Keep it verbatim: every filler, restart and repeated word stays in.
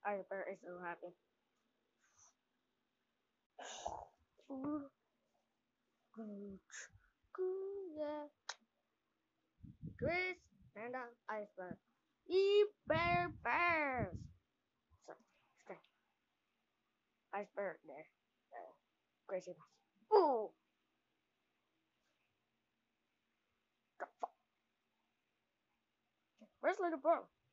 Iceberg is so happy. Ooh, gooch, goo, yeah. Chris and the iceberg. Eat bear bears. So, stay. Iceberg there. Uh, crazy mouse. Ooh, where's little bro?